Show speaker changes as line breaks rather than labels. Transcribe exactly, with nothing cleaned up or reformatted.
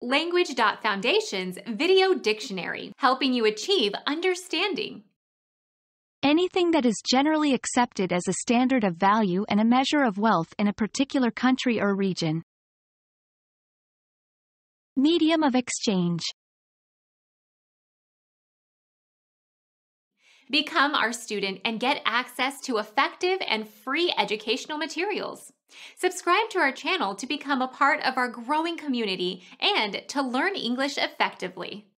Language dot Foundation's Video Dictionary, helping you achieve understanding.
Anything that is generally accepted as a standard of value and a measure of wealth in a particular country or region. Medium of exchange.
Become our student and get access to effective and free educational materials. Subscribe to our channel to become a part of our growing community and to learn English effectively.